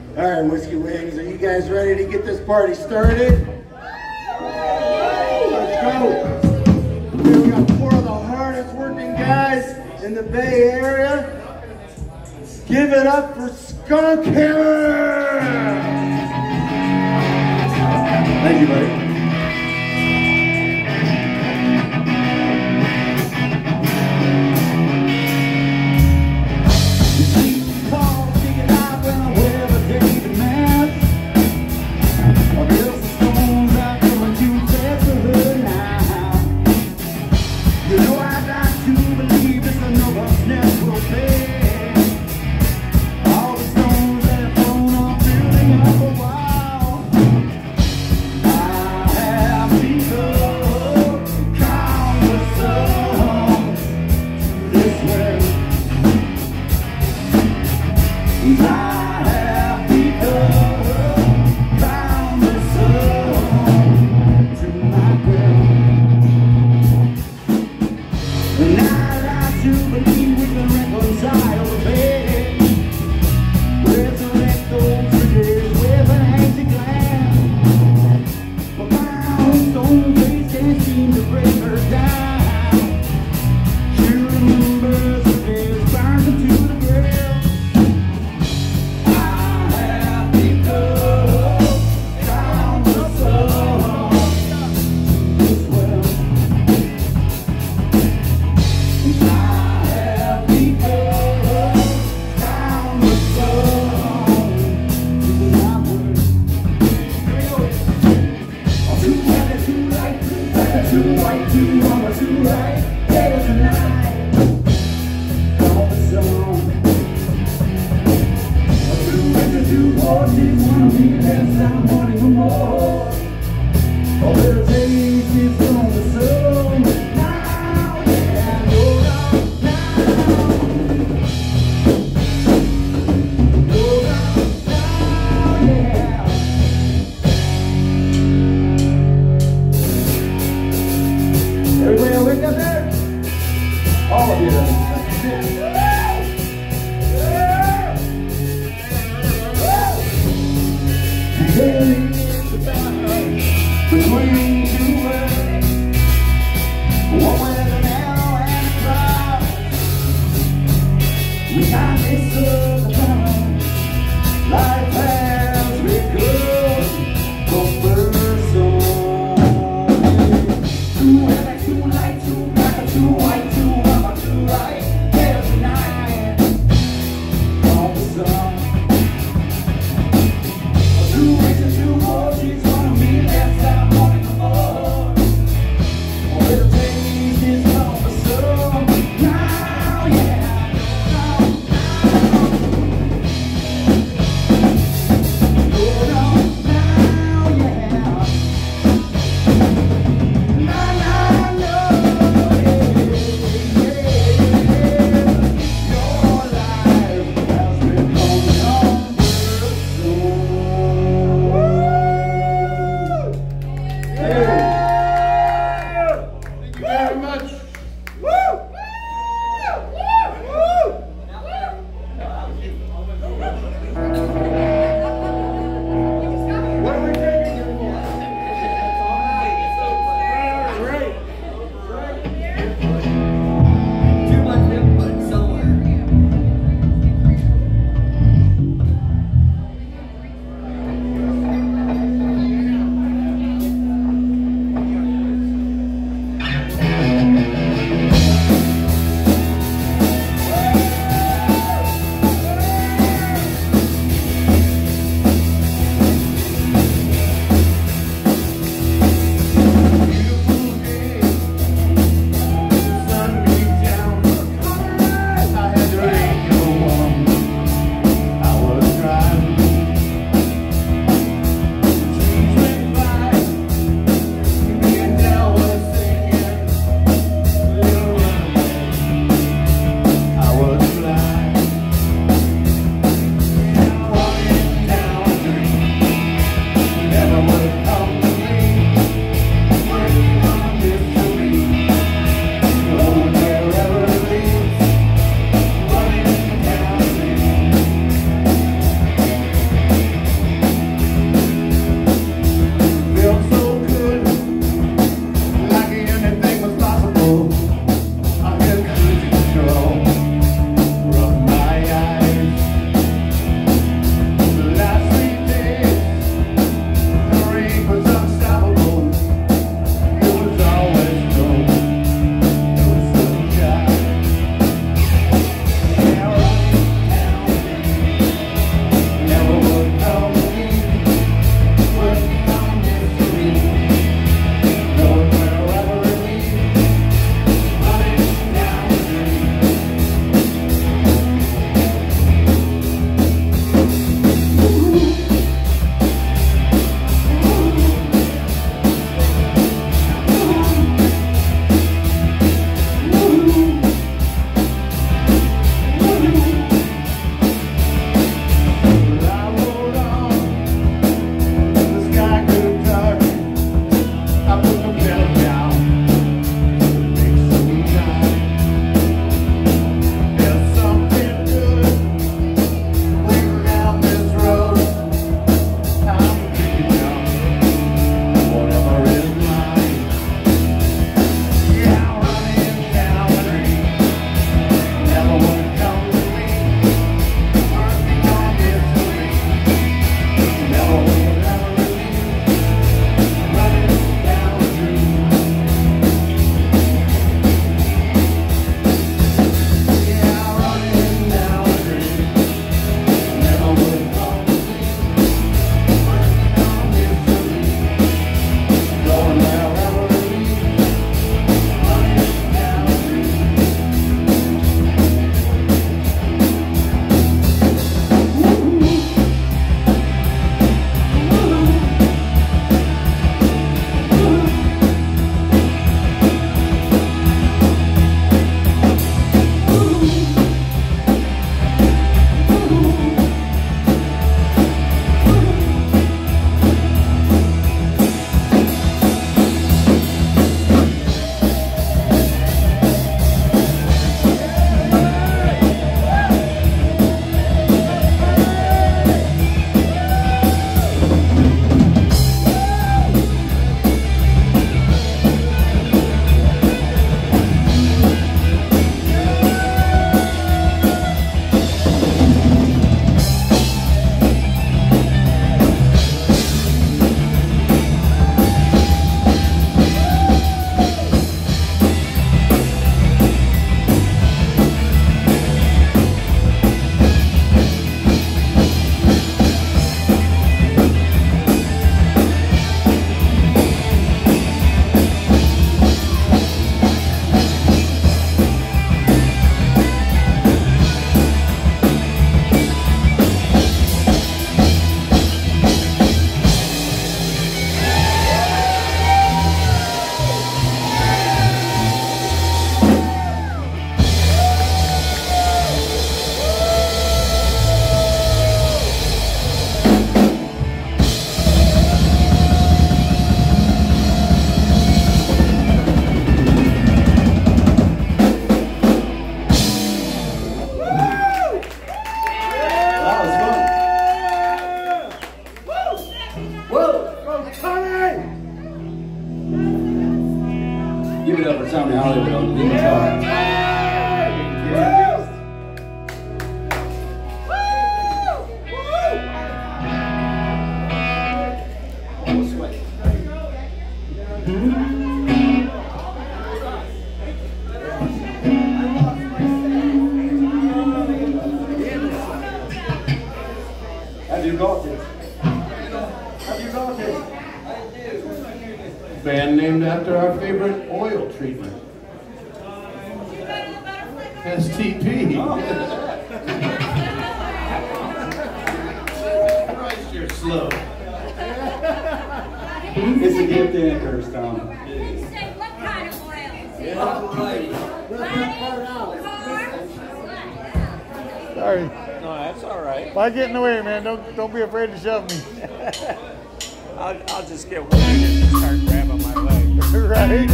All right, Whiskey Wings, are you guys ready to get this party started? Let's go. We got 4 of the hardest working guys in the Bay Area. Give it up for Skunk Hammer! Thank you, buddy. Hey! Sound Hollywood. Yeah. Have you got it? Have you got it? Band named after our favorite oil treatment. STP. Christ, you're slow. It's a gift and a curse, Tom. What kind of oil? Sorry. No, that's all right. If I get in the way, man, don't be afraid to shove me. I'll just get worried and start grabbing my leg. Right?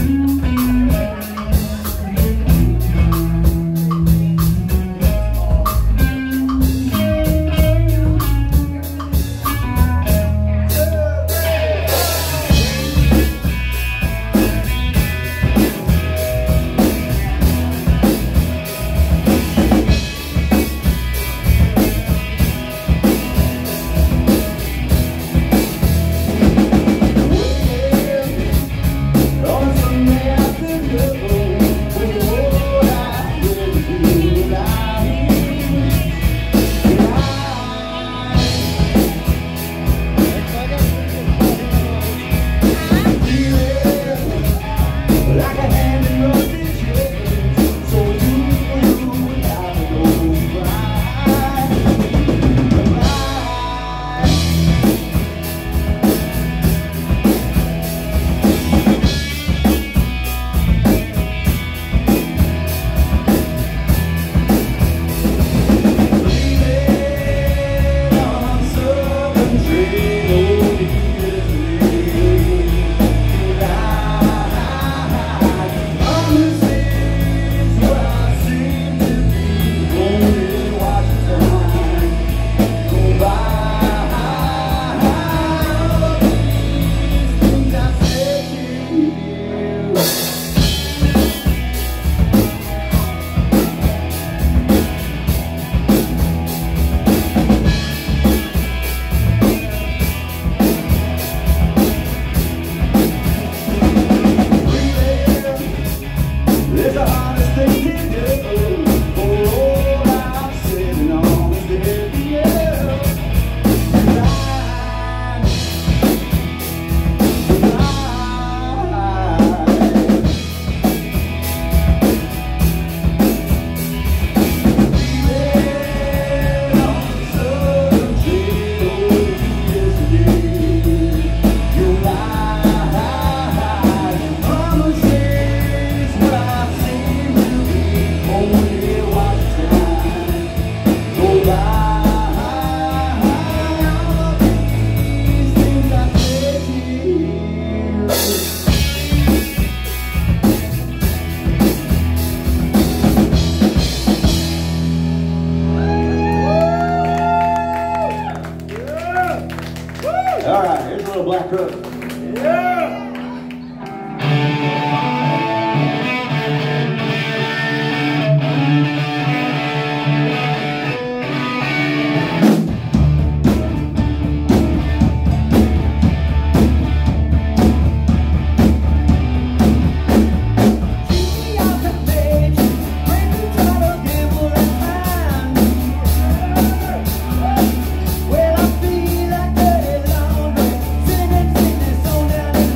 All right, here's a little Black Crook. Yeah! Well, I feel like dirty laundry, sitting in sickness on down in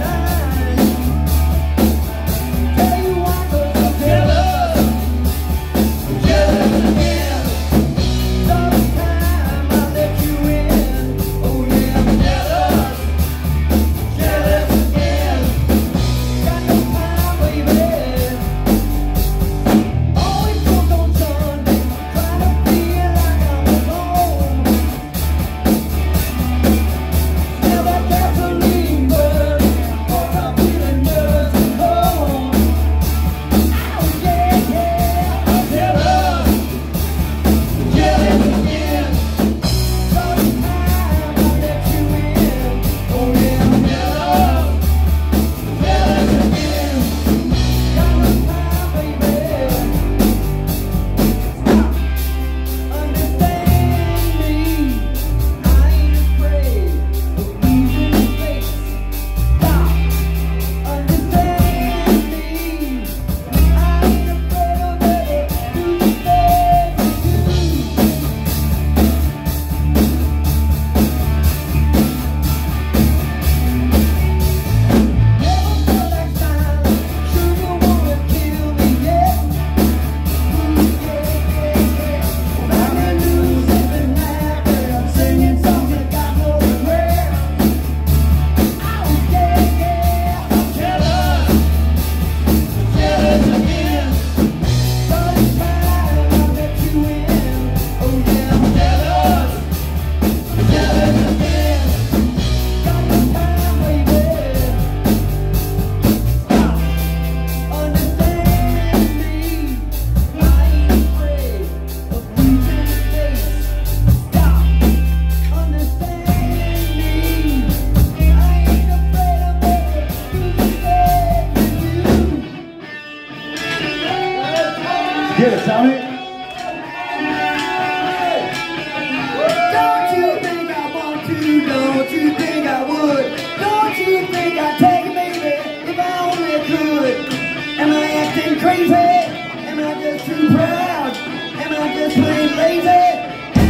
I would. Don't you think I'd take it, baby, if I only could? Am I acting crazy? Am I just too proud? Am I just plain lazy?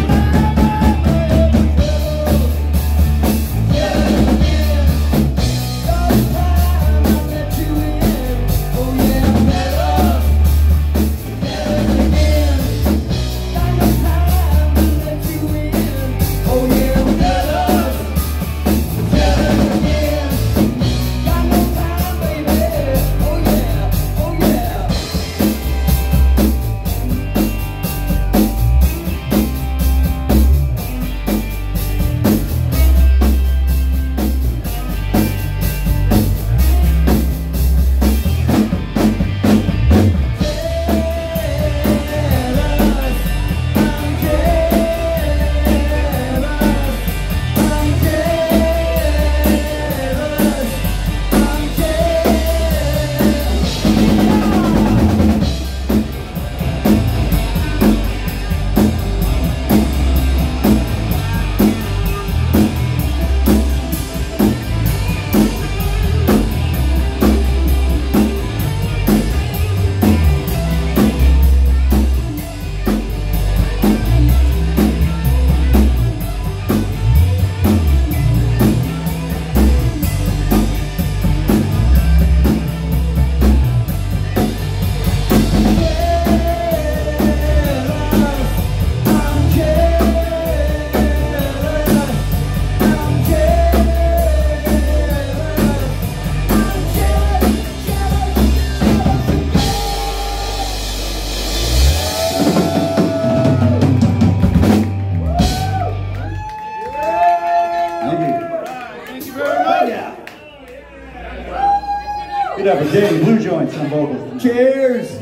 Good up for Danny Blue Joints on vocals. Cheers!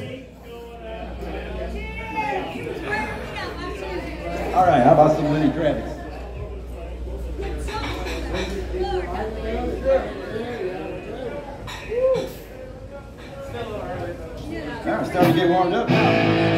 All right, how about some Lenny Kravitz? All right, starting to get warmed up now.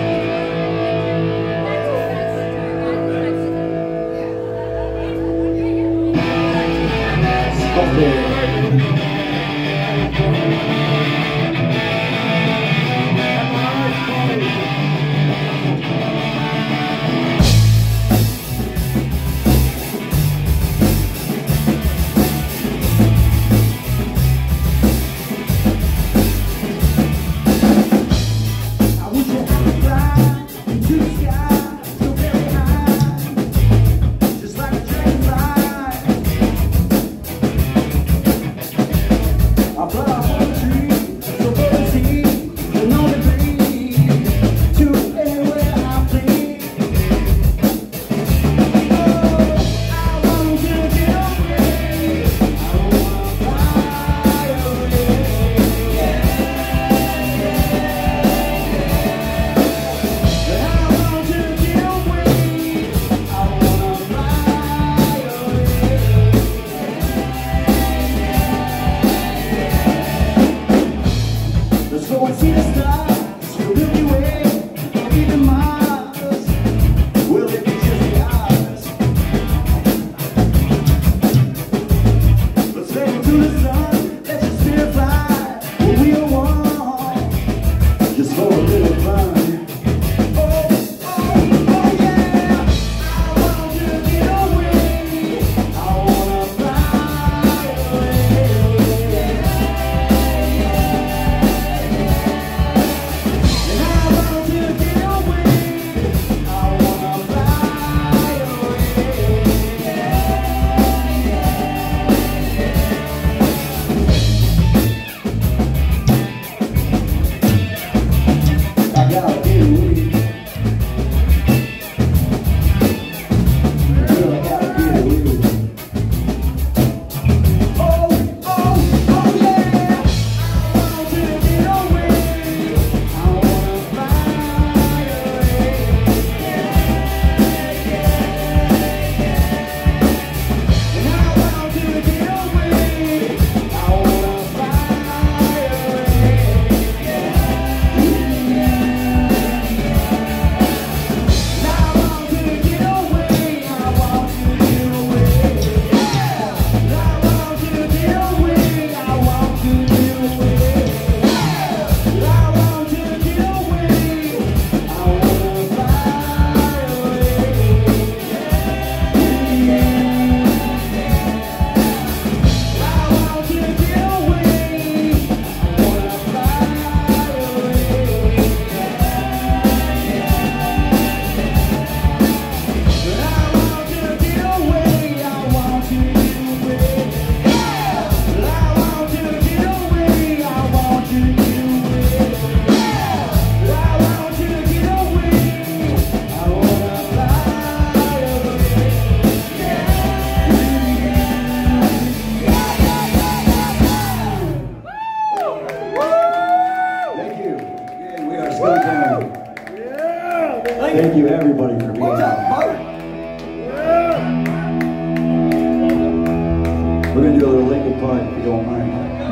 We're going to do a little Linkin Park if you don't mind.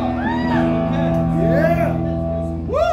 Yeah! Woo!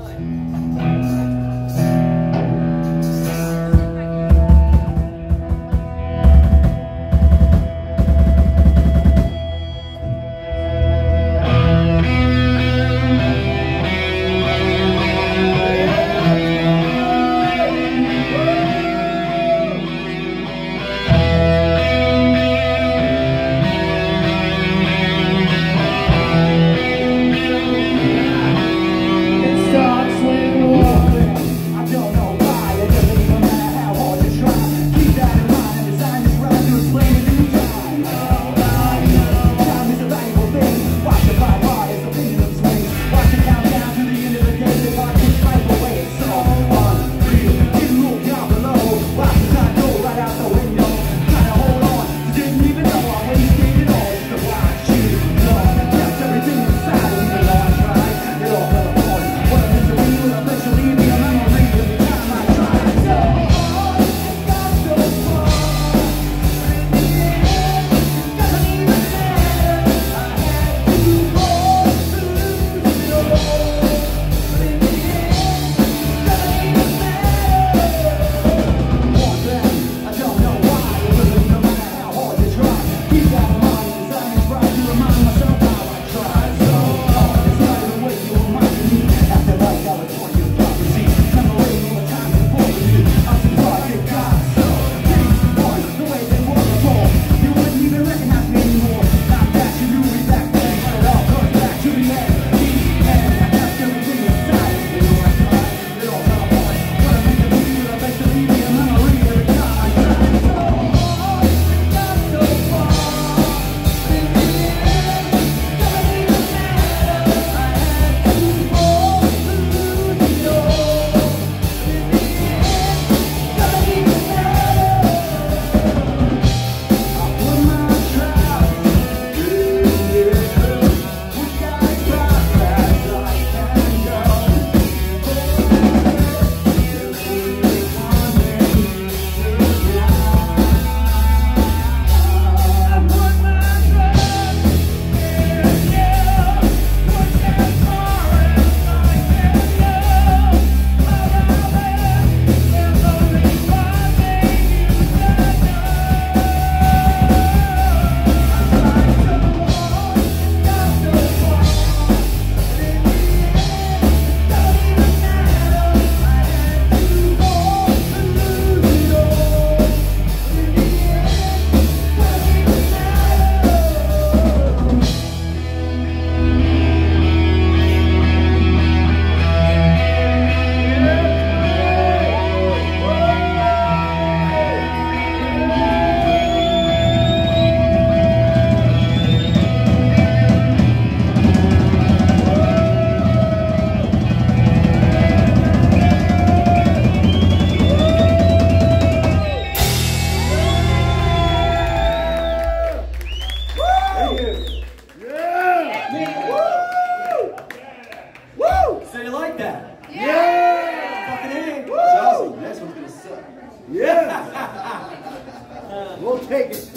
We'll take it.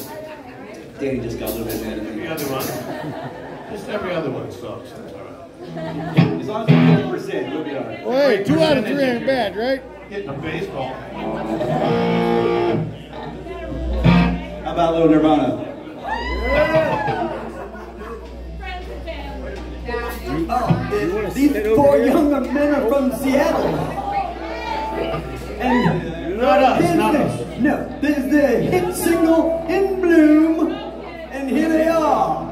Danny just got a little bit mad at me. The other one. Just every other one sucks. That's all right. As long as we're 50%, we'll be all right. Well, hey, 2 out of 3 ain't bad, right? Hitting a baseball. How about a little Nirvana? Oh, these 4 younger men are from Seattle. And Not us, not us. no, this is the hit single In Bloom, and here they are.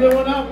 everyone up.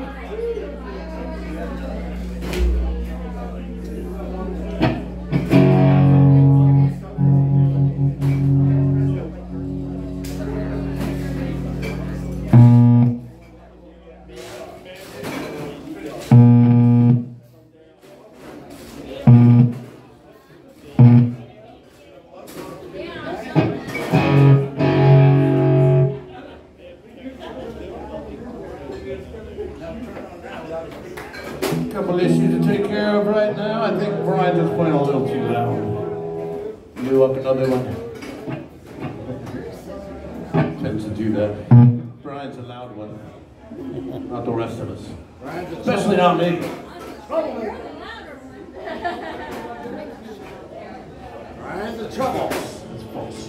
Couple issues to take care of right now. I think Brian just playing a little too loud. Do up another one. Tends to do that. Brian's a loud one. Not the rest of us. Especially not me. You're the louder one. Brian's the trouble. That's false.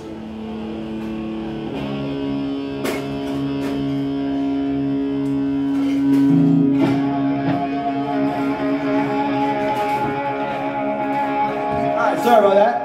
Sorry about that.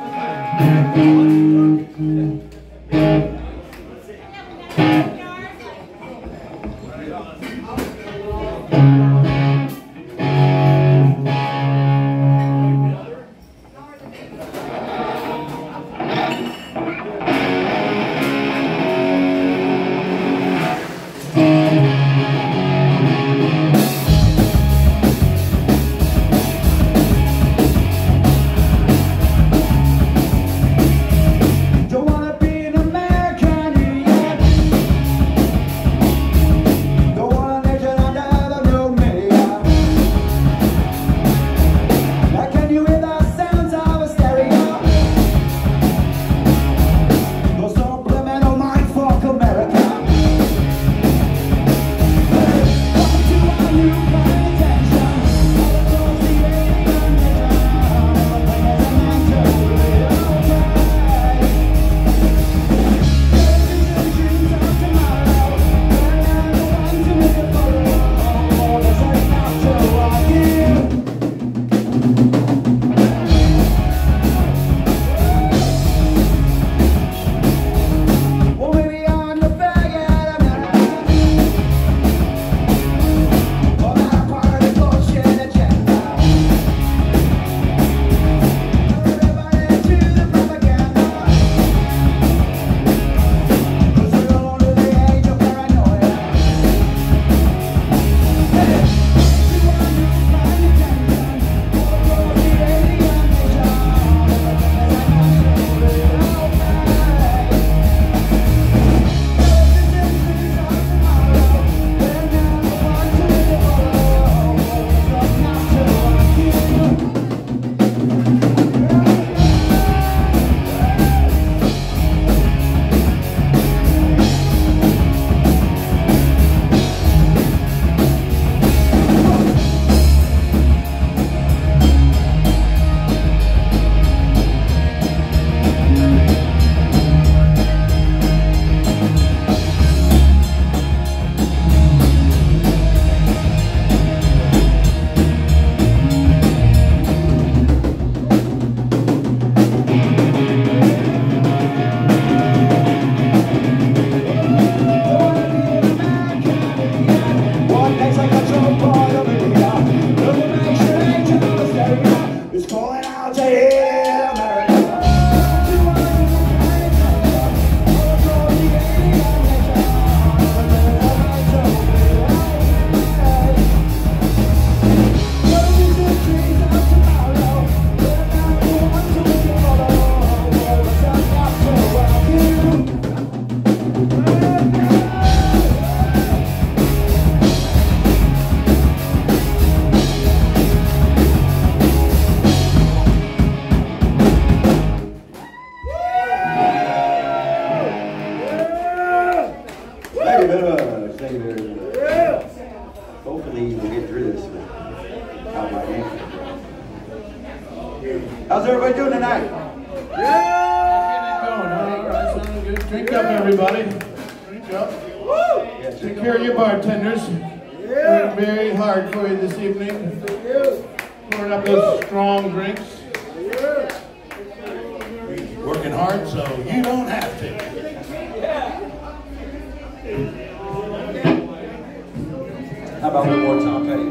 Hopefully we'll get through this without my ankle. How's everybody doing tonight? Yeah! All right, sounding good. Drink up, everybody. Drink up. Take care of your bartenders. Working very hard for you this evening. Pouring up those strong drinks. Working hard so you don't have to. How about one more Tom Petty?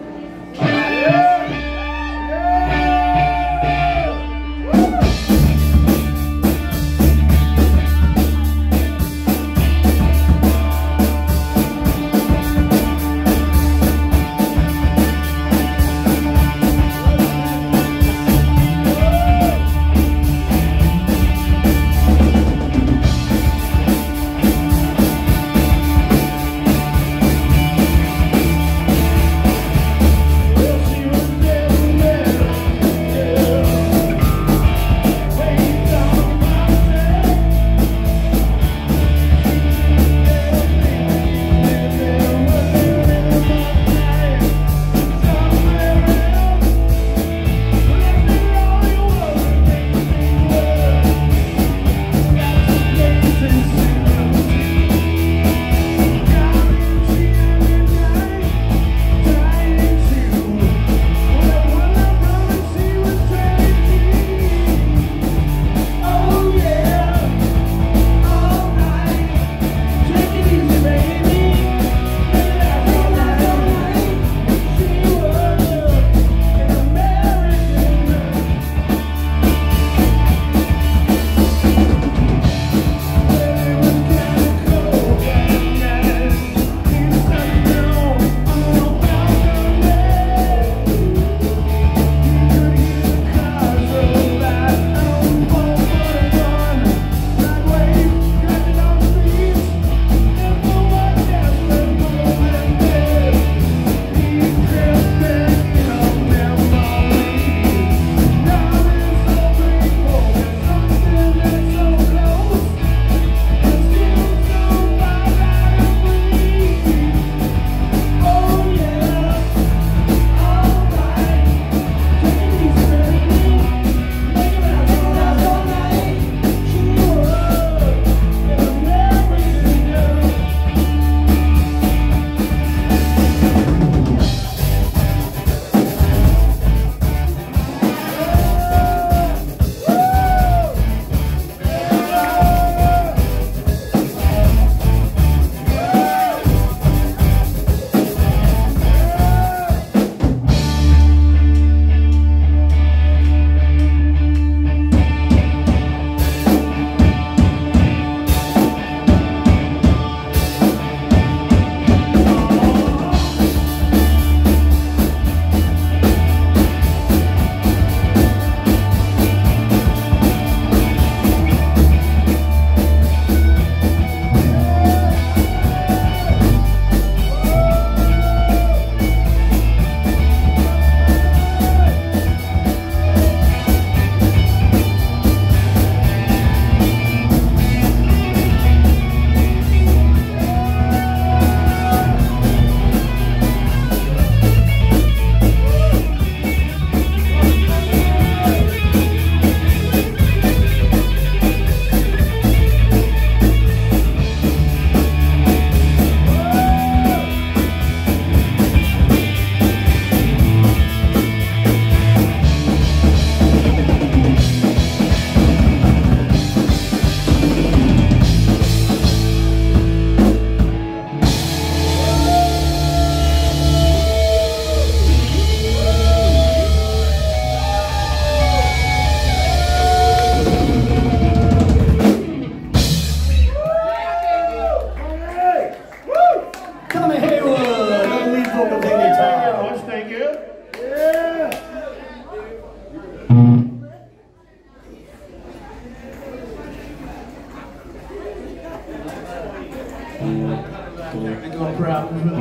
Technical problems.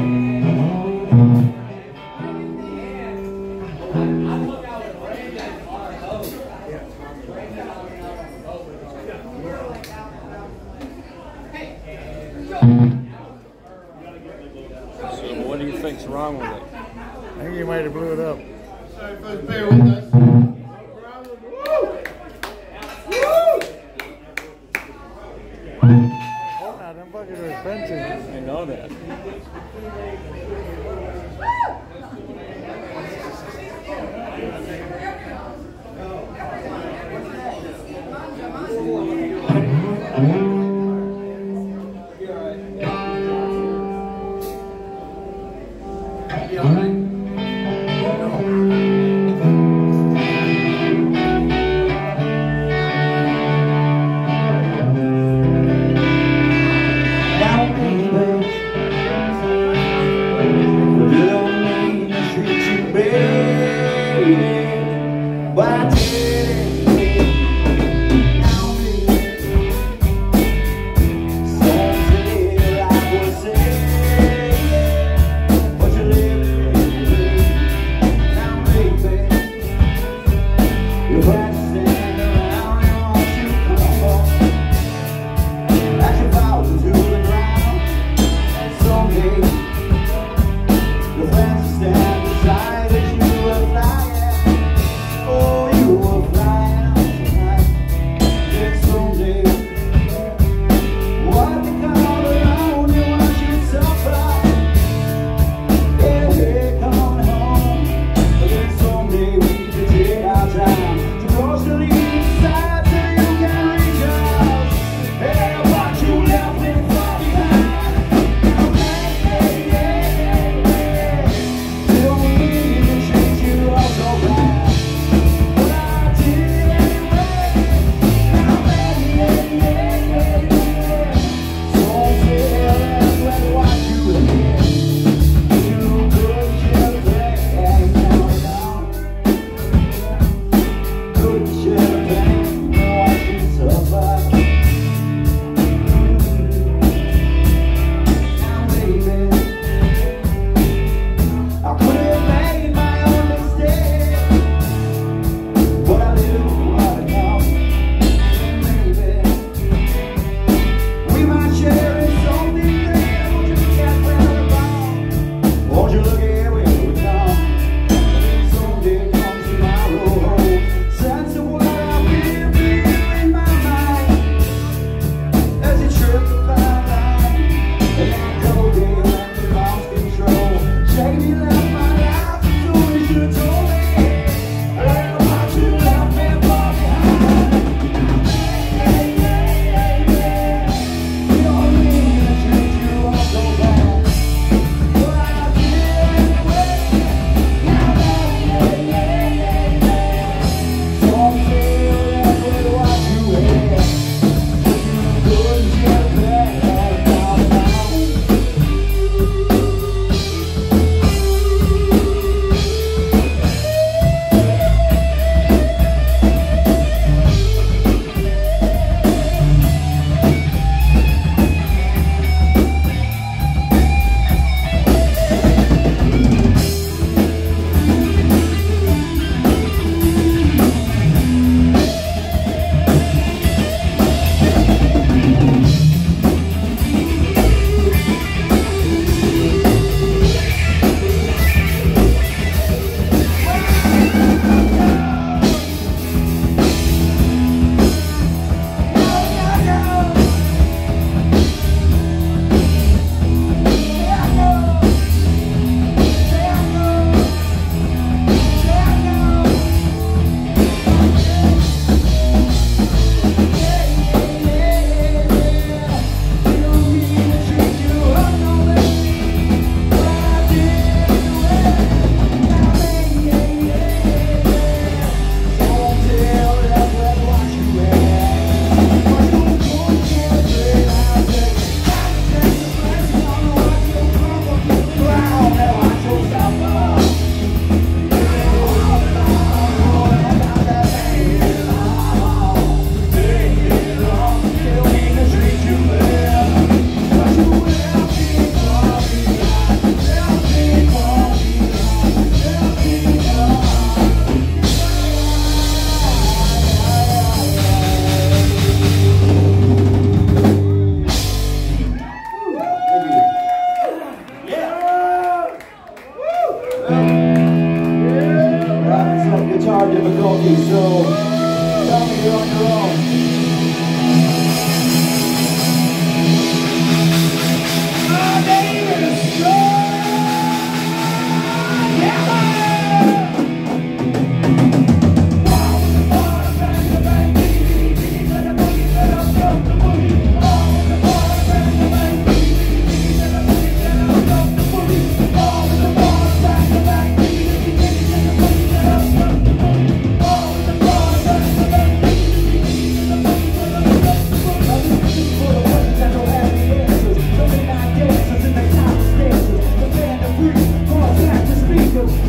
So what do you think's wrong with it? I think you might have blew it up. Sorry, folks, bear with us. Oh, now, them buckets are expensive. I know that. Be all right.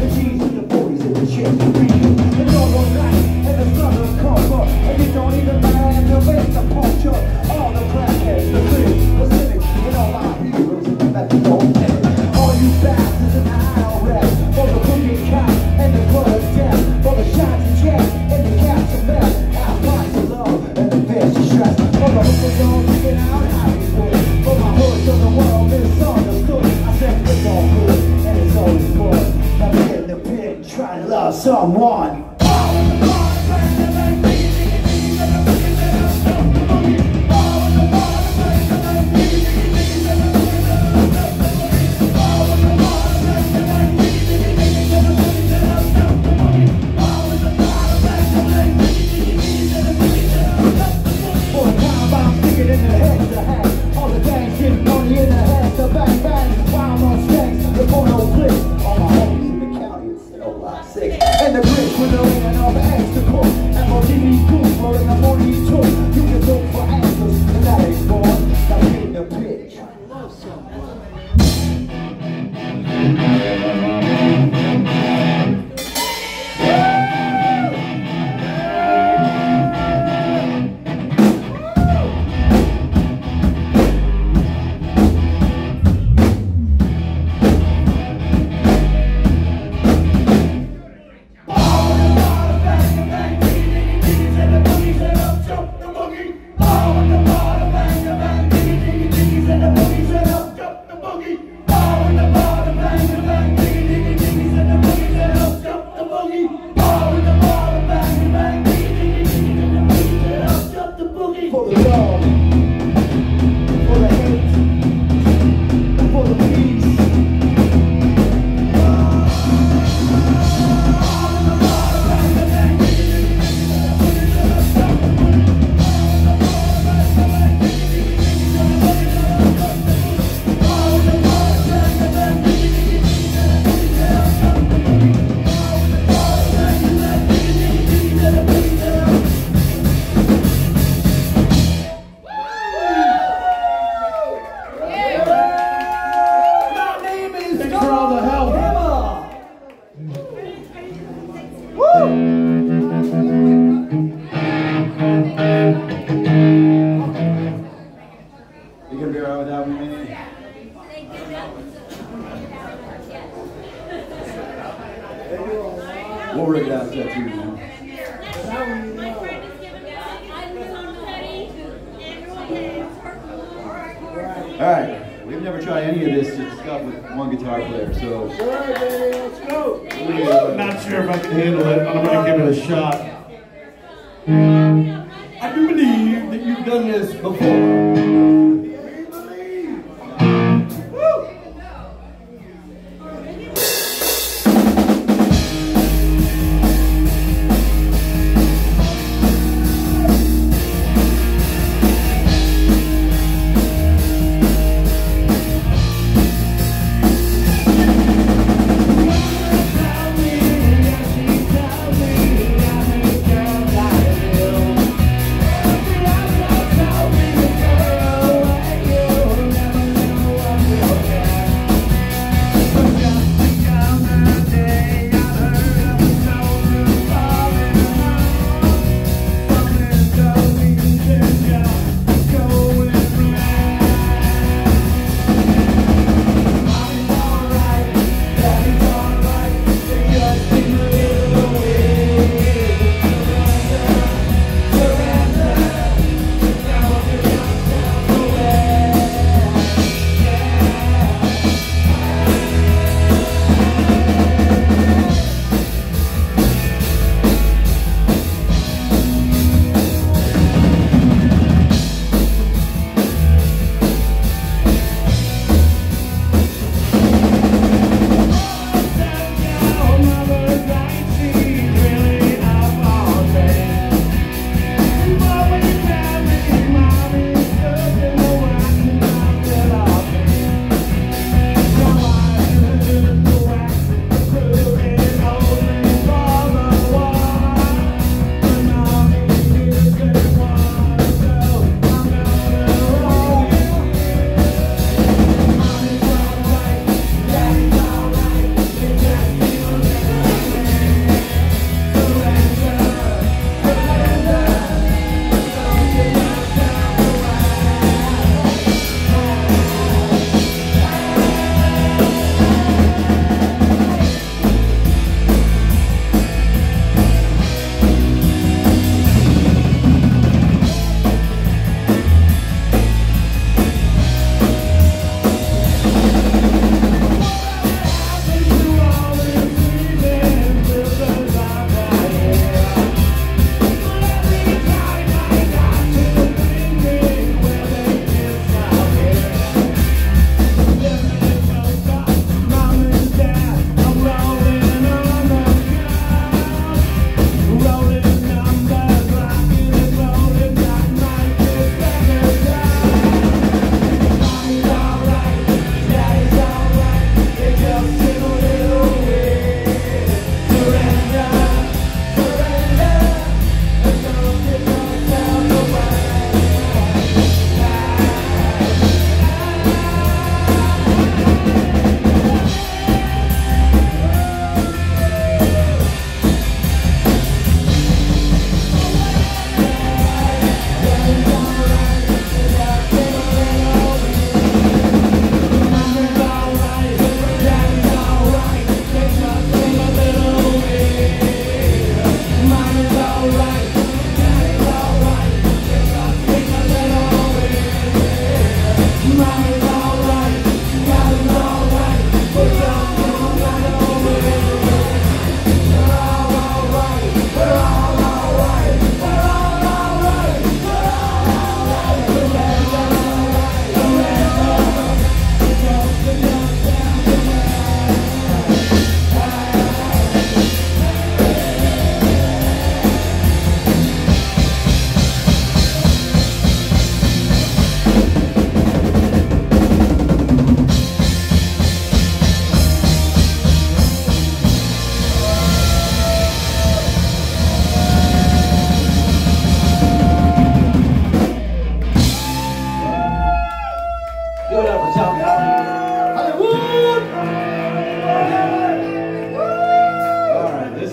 G's and the 40s and the chicks to read you. It's all one night and the southern cover. And it don't even matter if the race the puncture. All the crackheads, the cribs, the cynics, and all our heroes in the metro. All you bastards in the IRS, for the boogie cop and the blood of death, for the shots and jets and the caps of meth, our bodies of love and the fierce stress. For the hookers all looking out Hollywood, for my hoods of the world misunderstood. I said it's all good and it's always good. Now we in the pit trying to love someone. And the bridge with the land of extra cool. MOTV cool, rolling the morning tour. You can look for answers, and that ain't born. Now we in the pitch. For the love, for the hate, for the peace. You gonna be alright without me, man? We'll work it out too, man. Alright, we've never tried any of this stuff with one guitar player, so. Let's go. I'm not sure if I can handle it, but I'm going to give it a shot. I do believe that you've done this before.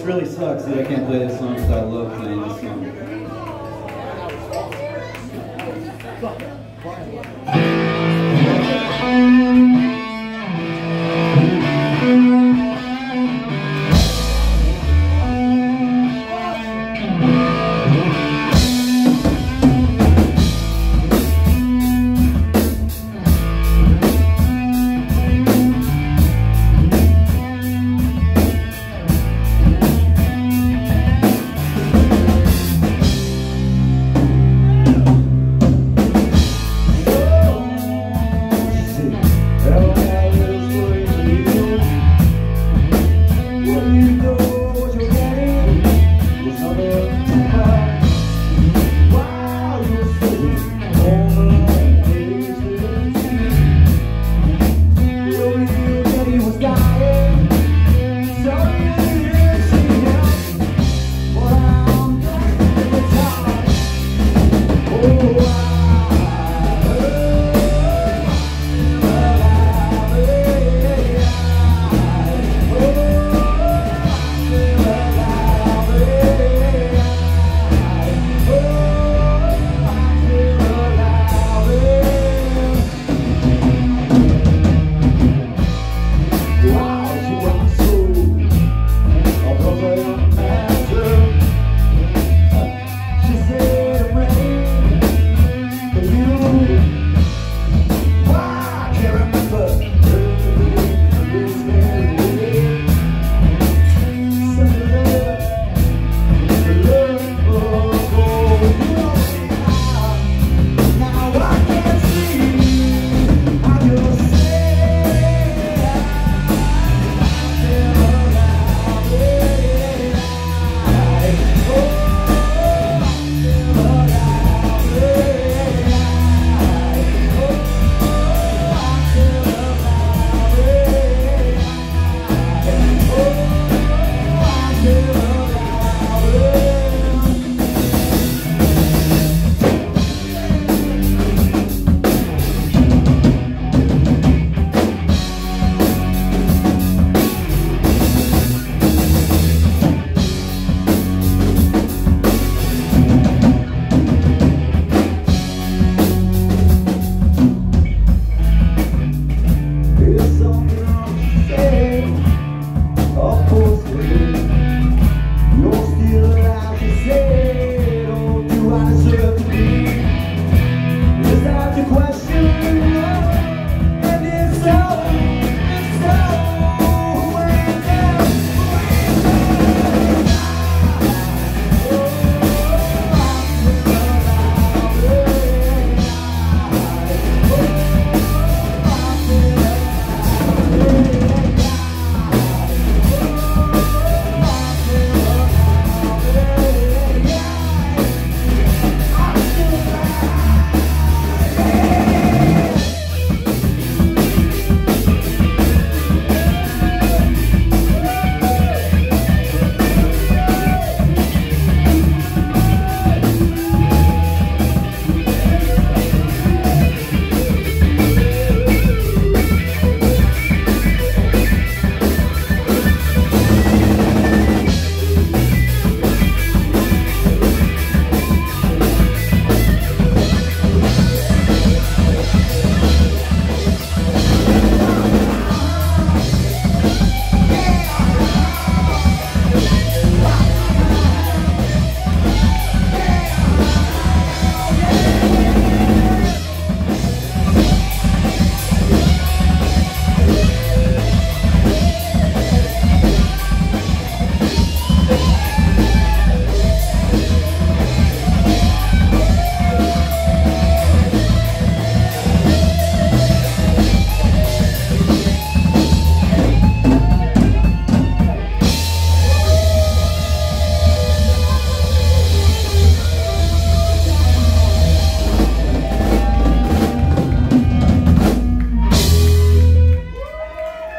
really sucks that I can't play this song because I love playing this song.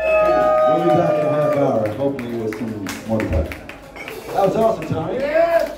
Hopefully with some more fun. That was awesome, Tommy. Yes!